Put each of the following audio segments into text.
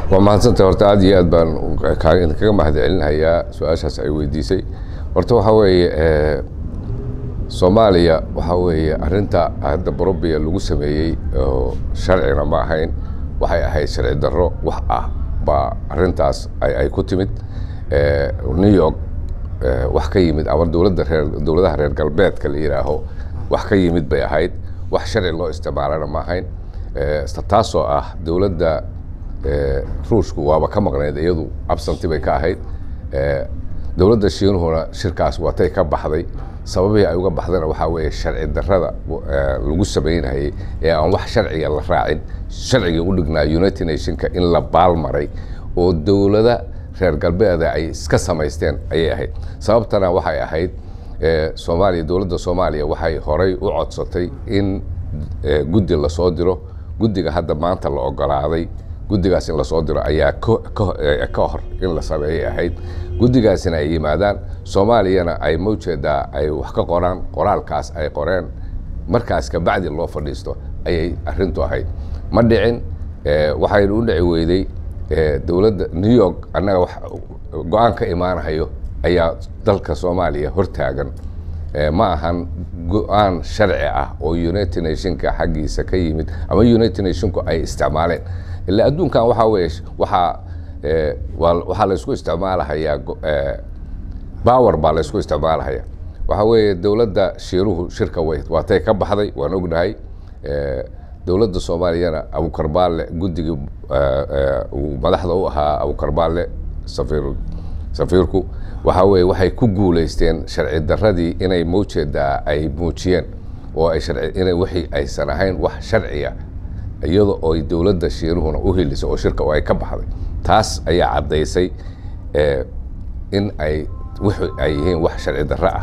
ومحسنت horta aad iyo aad baan kaga mahadcelinayaa su'aashaas ay weydiisay horta waxa weeye Soomaaliya waxa weeye arinta hadda Borobiya lagu sameeyay oo sharciina ma ahayn waxay ahayd sharci darro wax ah ba arintaas ay ku timid New York wax ka yimid ama dawladaha reer galbeedka la yiraaho wax ka yimid bay ahayd wax sharci loo isticmaalana ma ahayn taasoo ah dawladda ruushku waaba ka maqnayd iyadu absent bay ka ahayd dawladda Shiinuhuna shirkaas watay ka baxday sababay ay uga baxdana waxa weeye sharci darrada lagu sameeyay ee aan wax sharciga la raacin sharciga u dhignaa United Nations in la baalmaray oo dawladda reer galbeedka ay iska sameysteen ayay ahayd sababtana waxay ahayd Soomaaliya dawladda Soomaaliya waxay horay u codsatay in guddi la soo diro guddiga hadda maanta la ogolaaday guddigaas in la soo diro ayaa ka hor in la sameeyay ahayd guddigaasina ay yimaadaan Soomaaliyana ay mowjeeda ay wax ka qoraan qoraalkaas ay qoreen markaas ka bacdi loo fadhiisto ayay arintu ahayd ma dhicin waxay u dhici weyday dawladda New York anaga wax go'aan ka imaanayo ayaa dalka Soomaaliya hortaagan ma ahan go'aan sharci ah oo United Nations xaqiisa ka yimid ama United Nations ay isticmaaleen ilaa adduunkan waxa weeye waxa la isku isticmaalayaa power baa la isku isticmaalayaa waxa weeye dawladda Shiinuhu shirka waatay ka baxday waan ognahay dawladda Soomaaliyana Abu Karbaale guddiga madaxda u ahaa Abu Karbaale safiirku waxa weeye waxay ku guuleysteen sharci darradii inay mowjeeda ay muujiyeen oo ay sharci inay wixii aysan ahayn wax sharciya iyadoo oo dawladda Shiinuhuna u helisay oo shirka ay ka baxday taas ayaa cadeysay in ay wixii ay yihiin wax sharci darro ah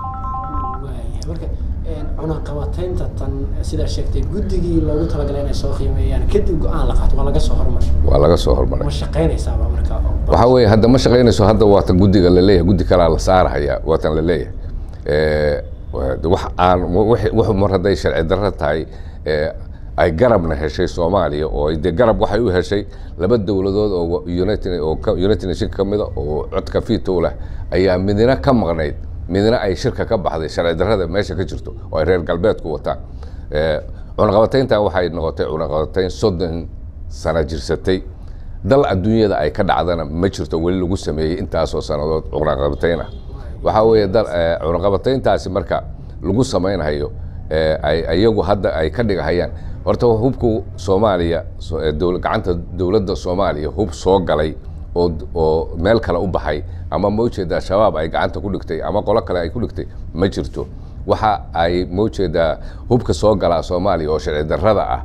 marka cunaqabataynta tan sida sheegtay guddigii loogu talagalay inay soo qiimeeyaan kadib go'aan la qaato waa laga soo hormaray ma shaqeynaysaa marka waxa weeye hadda ma shaqeynayso hadda waa tan guddiga la leeyahay guddi kala la saaraya waa tan la leeyahay wax aan wax mar haday sharci darro tahay ay garabna heshay Soomaaliya oo ay garab waxay u heshay laba dawladood oo United Nations kamida oo codka fiito leh ayaa midna ka maqnayd midna ay shirka ka baxday sharci darrada meesha ka jirto oo ay reer galbeedku wataan cunaqabataynta waxay noqotay cunaqabatayn 30 sano jirsatay dal adduunyada ay ka dhacdana ma jirto wali lagu sameeyay intaas oo sanadood cunaqabatayn ah waxa weeye dal cunaqabatayntaasi marka lagu sameeynayo ay ayagu hadda ay ka dhigahayaan horta hubku Soomaaliya gacanta dawladda Soomaaliya hub soo galay oo meel kale u baxay ama mowjeeda shabaab ay gacanta ku dhigtay ama qolo kale ay ku dhigtay ma jirto waxa ay mowjeeda hubka soo galaa Soomaaliya oo sharci darrada ah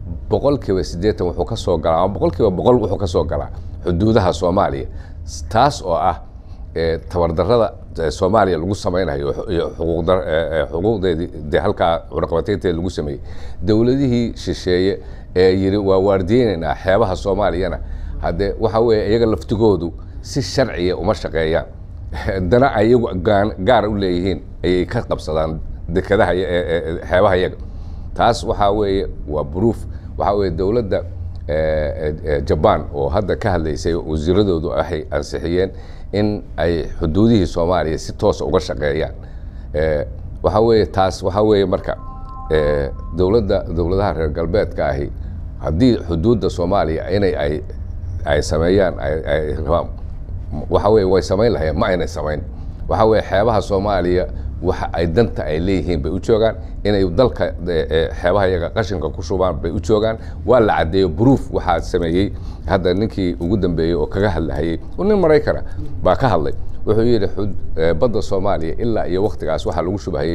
80% wuxuu ka soo galaa ama 100% wuxuu ka soo galaa xuduudaha Soomaaliya taas oo ah tabardarrada Soomaaliya lagu sameeynayo xuquuqdeedii halka cunaqabataynta lagu sameeyay dawladihii shisheeye ee yiri waa waardiyeynaa xeebaha Soomaaliyana hadde waxa weeye iyaga laftigoodu si sharciya uma shaqeeyaan dana ayagu gaar u leeyihiin ay ka qabsadaan dekadaha xeebaha iyaga taas waxa weeye waa proof waxa weeye dawladda Japan oo hadda ka hadlaysay wasiiradoodu waxay ansixiyeen in ay xuduudihii Soomaaliya si toos uga shaqeeyaan waxa weeye taas waxa weeye marka dawladaha reer galbeedka ahi haddii xuduudda Soomaaliya inay ay sameeyaan ay waxa weeye way sameyn lahayn ma aynay sameyn waxa weeye xeebaha Soomaaliya waxa ay danta ay leeyihiin bay u joogaan inay dalka xeebaha iyaga qashinka ku shubaan bay u joogaan waa la cadeeyo proof waxa sameeyay hadda ninkii ugu dambeeyay oo kaga hadlayay nin Mareykan baa ka hadlay wuxuu yiri badda Soomaaliya ilaa iyo waqtigaas waxa lagu shubahayay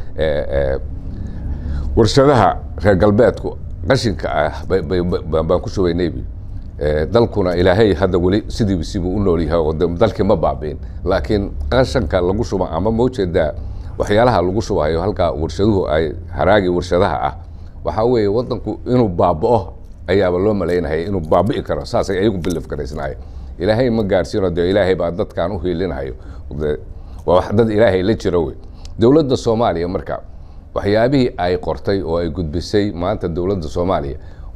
warshadaha reer galbeedku qashinka baan ku shubaynay dalkuna ilaahay hadda wali sidii u nool yahay oo dalkii ma baabeen laakiin qashanka lagu shuba ama mowjeeda waxyaalaha lagu shubayo halka warshaduhu ay haraagi warshadaha ah waxa weeye wadanku inuu baabao ayaa loo maleeyahay inuu baabi'i karo saas ay ayagu bilaf kareysnaay ilaahay ma gaarsiino ilaahay baa dadkan u heelinayo waa wax dad ilaahay la jiro way dawladda Soomaaliya marka waxyaabihii ay qortay oo ay gudbisay maanta dawladda Soomaaliya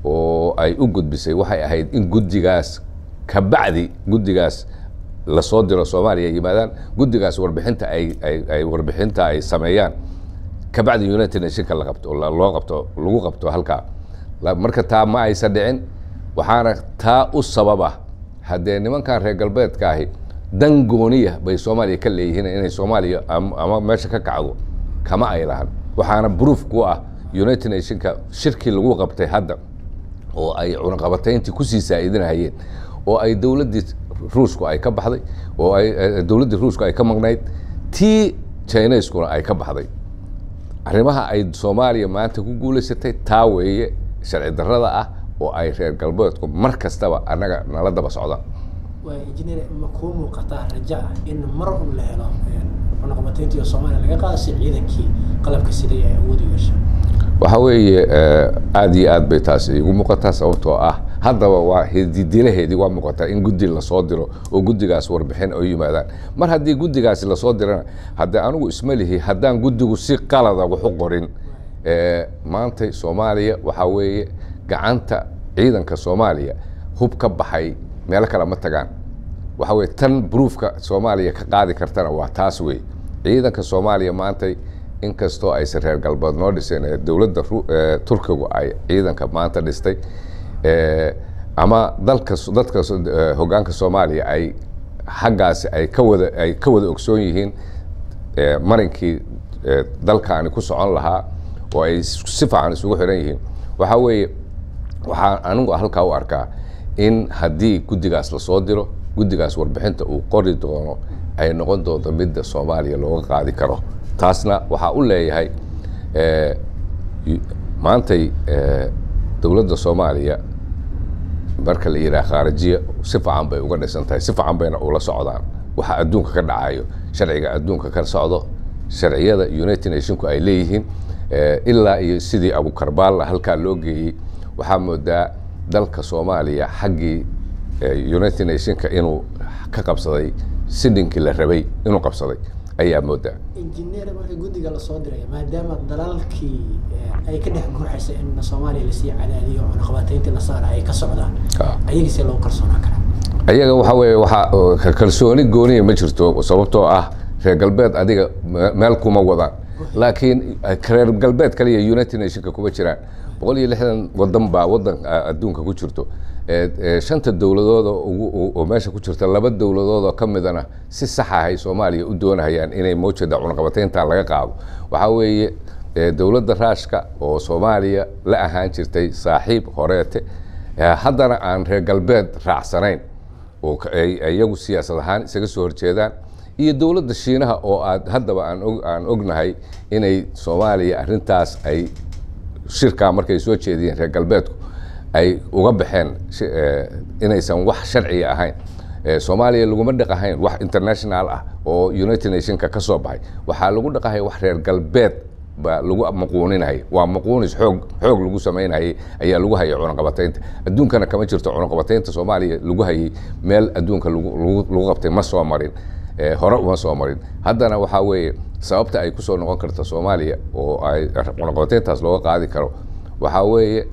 oo ay u gudbisay waxay ahayd in guddigaas ka bacdi guddigaas la soo diro Soomaaliya yimaadaan guddigaas warbixinta ay warbixinta ay sameeyaan ka bacdi United Nations la qabto lagu qabto halka marka taa ma aysan dhicin waxaana taa u sababa haddee nimankan reer galbeedka ahi dan gooniya bay Soomaaliya ka leeyihiin inay Soomaaliya ama meesha ka kacdo kama ay lahan waxaana proof ku ah United Nations-ka shirkii lagu qabtay hadda oo ay cunaqabatayntii ku sii saaidinayeen oo ay dawladdii Ruushku ay ka baxday oo ay dawladdii Ruushku ay ka maqnayd tii Chinese-kuna ay ka baxday arrimaha ay Soomaaliya maanta ku guuleysatay taa weeye sharci darrada ah oo ay reer galbeedku mar kastaba anaga nala daba socdaan waa injineer ma ku muuqataa raja in mar uu la helo cunaqabatayntii oo Soomaaliya laga qaado si ciidankii qalabka siday ay awood u yeeshaan waxa weeye aad iyo aad bay taasi ugu muuqataa sababtoo ah haddaba waa diilaheedii waa muuqataa in guddi la soo diro oo guddigaas warbixin ay yimaadaan mar haddii guddigaas la soo dirana haddii anigu isma lihi haddaan guddigu si qalada wax u qorin maanta Soomaaliya waxa weeye gacanta ciidanka Soomaaliya hub ka baxay meel kale ma tagaan waxa weeye tan proofka Soomaaliya ka qaadi kartana waa taas weeye ciidanka Soomaaliya maanta inkastoo ay reer galbeed noo dhiseen dawladda Turkigu ay ciidanka maanta dhistay ama dadka hoggaanka Soomaaliya ay xaggaas ay ka wada ogsoon yihiin marinkii dalkaani ku socon lahaa oo ay si fiican isugu xiran yihiin waxa weeye waxaan anigu halkaa u arkaa in haddii guddigaas la soo diro guddigaas warbixinta uu qori doono ay noqon doonto midda Soomaaliya looga qaadi karo taasna waxaa u leeyahay maantay dawladda Soomaaliya marka la yiraahdo khaarijiya si fiican bay uga dhisan tahay si fiican bayna ula socdaan waxa adduunka ka dhacayo sharciga adduunka ka socdo sharciyada United Nations-ku ay leeyihiin ilaa iyo sidii Abu Karbaal halka loo geeyay waxaa moodaa dalka Soomaaliya xaggii United Nations-ka inuu ka qabsaday sidii la rabay inuu qabsaday ayaa moodaa injineer marka guddiga la soo diray maadaama dalalkii ay ka dhex gurxaysa in Soomaaliya la sii cadaadiyo cunaqabataynta la saaray ay ka socdaan ayaga loo kalsoonaan karaa ayaga waxa weeye waxa kalsooni gooniya ma jirto sababtoo ah reer galbeed adiga meel kuma wadaan laakiin reer galbeed kaliya United Nations-ka kuma jiraan 160 wadan baa wadan adduunka ku jirto shanta dawladood oo meesha ku jirta laba dawladood oo kamidana si sax ah ay Soomaaliya u doonayaan inay mowjada cunaqabataynta laga qaado waxa weeye dawladda Raashka oo Soomaaliya la ahaan jirtay saaxiib horeete haddana aan reer galbeed raacsanayn oo iyagu siyaasad ahaan isaga soo horjeedaan iyo dawladda Shiinaha oo haddaba aan ognahay inay Soomaaliya arrintaas ay shirka markay soo jeediyeen reer galbeedku ay uga baxeen inaysan wax sharci ahayn Soomaaliya laguma dhaqahayn wax international ah oo United Nations-ka ka soo baxay waxaa lagu dhaqahay wax reer galbeed ba lagu maquuninay waa maquunis xoog lagu sameynay ayaa lagu hayay cunaqabataynta adduunkana kama jirto cunaqabataynta Soomaaliya lagu hayay meel adduunka lagu qabtay ma soo marin hore uma soo marin haddana waxa weeye sababta ay ku soo noqon karto Soomaaliya oo ay cunaqabatayntaas looga qaadi karo waxa weeye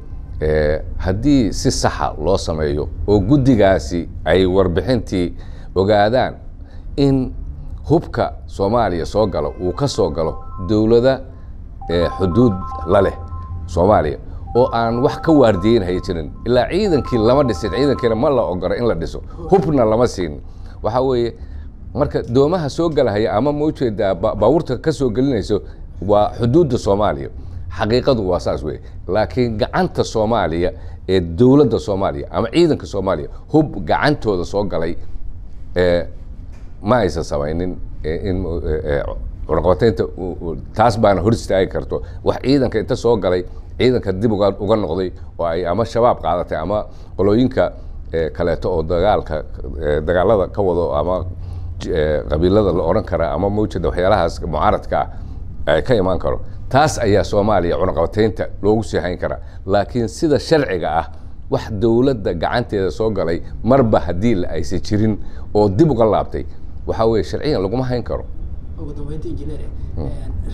haddii si saxa loo sameeyo oo guddigaasi ay warbixintii ogaadaan in hubka Soomaaliya soo galo uu ka soo galo dawladda xuduud la leh Soomaaliya oo aan wax ka waardiyeyn jirin ilaa ciidankii lama dhisin ciidankiina ma la ogolo in la dhiso hubna lama siin waxa weeye marka doomaha soo galaya ama mowjeeda baawurta ka soo gelinayso waa xuduudda Soomaaliya xaqiiqadu waa saas weeye laakiin gacanta Soomaaliya ee dawladda Soomaaliya ama ciidanka Soomaaliya hub gacantooda soo galay ma aysan samaynin in cunaqabataynta taas baana hor istaagi karto wax ciidanka inta soo galay ciidanka dib uga noqday oo ay ama shabaab qaadatay ama qolooyinka kaleeto oo dagaalada ka wado ama qabiilada la oran kara ama mowjada waxyaalahaas mucaaradka ay ka imaan karo taas ayaa Soomaaliya cunaqabataynta loogu sii hayn karaa laakiin sida sharciga ah wax dawladda gacanteeda soo galay marba haddii la aysan jirin oo dib uga laabtay waxa weeye sharciyan laguma hayn karo ugu dambeyntii injineer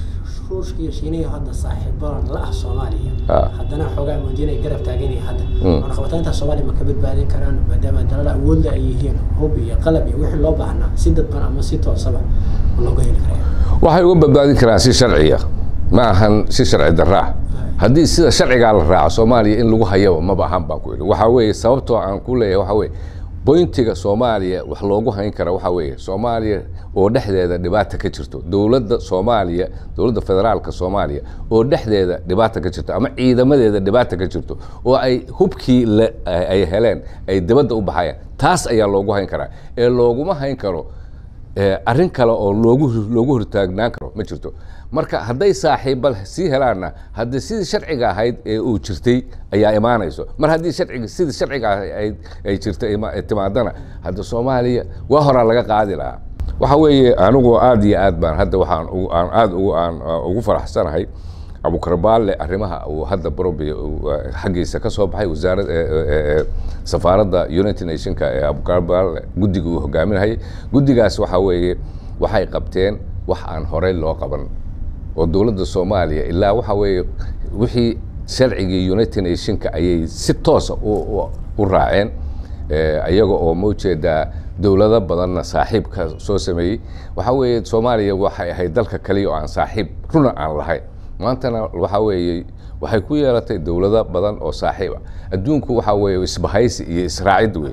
روشك يشيني هذا صاحب لا الصومالية هذا حوجا مدينة قرب تاجيني هذا أنا خواتين الصومالي ما كبر بعدين كران ما دام دلالة أول أيهين هوبي قلبي وح الله بعنا سيدة بنا أما ستة وسبعة والله قايل كريم waxay uga badbaadin karaan si sharciya ma ahan si sharci darraa haddii sida sharciga la raaco Soomaaliya in lagu hayo ma baahan baan ku yiri waxa weeye sababtoo aan ku leeyahay waxa weeye bointiga Soomaaliya wax loogu hayn kara waxa weeye Soomaaliya oo dhexdeeda dhibaato ka jirto dawladda Soomaaliya dawladda federaalka Soomaaliya oo dhexdeeda dhibaato ka jirto ama ciidamadeeda dhibaato ka jirto oo ay hubkii ay heleen ay dibadda u baxayaan taas ayaa loogu hayn karaa ee looguma hayn karo arrin kale oo loogu hortaagnaan karo ma jirto marka hadday saaxiibal sii helaana haddii sidii sharciga ahayd ee uu jirtay ayaa imaanayso mar haddii sidii sharciga ay jirtay timaadana hadda Soomaaliya waa hore laga qaadi lahaa waxa weeye anigu aad iyo aad baan hadda waxaan aad ugu faraxsanahay Abu Karbaale arrimaha uu hadda Brobby xaqiisa ka soo baxay wasaaradda safaaradda United Nations ee Abu Karbaale guddiga uu hogaaminayay guddigaas waxa weeye waxay qabteen wax aan hore loo qaban oo dawladda Soomaaliya ilaa waxa weeye wixii sharciga United Nations ayay si toos u raaceen ayaga oo muujeeda dawlado badan saaxiibka soo sameeyay waxa weeye Soomaaliya waxay ahayd dalka kaliya oo aan saaxiib runa aan lahayn maantana waxa weeye waxay ku yeelatay dawlado badan oo saaxiib ah adduunku waxa weeye isbahaysi iyo israacid weey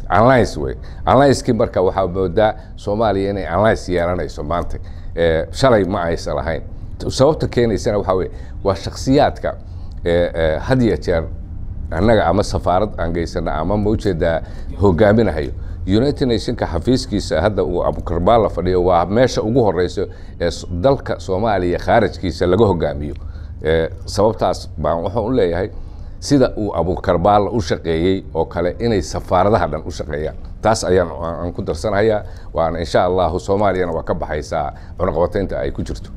alliance marka waxa moodaa Soomaaliya inay alliance yeelanayso maanta shalay ma aysan lahayn sababta keenaysana waxa weeye waa shakhsiyaadka had iyo jeer annaga ama safaarad aan geysana ama muujeeda hogaaminayo United Nations xafiiskiisa hadda uu Abu Karbaale fadhiyo waa meesha ugu horeyso ee dalka Soomaaliya kharajkiisa laga hogaamiyo sababtaas baan waxaan u leeyahay sida uu Abu Karbaale u shaqeeyay oo kale inay safaaradaha dhan u shaqeeyaan taas ayaan ku darsanayaa waan insha Allah Soomaaliyana waa ka baxaysaa cunaqabataynta ay ku jirto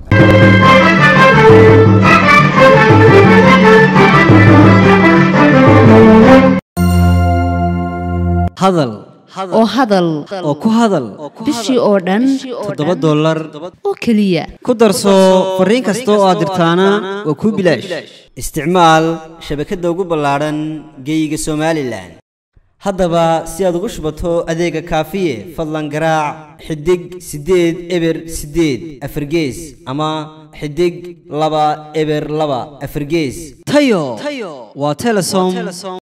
hadal oo ku hadal bishii oo dhan $7 oo kaliya ku darso fariin kasta oo aad dirtaana waa ku bilaash isticmaal shabakadda ugu ballaaran geyga Soomaaliland haddaba si aad ugu shubato adeega kaafiye fadlan garaac xidig 8 eber 8 afargees ama xidig 2 eber 2 afargees tayo waa Telesom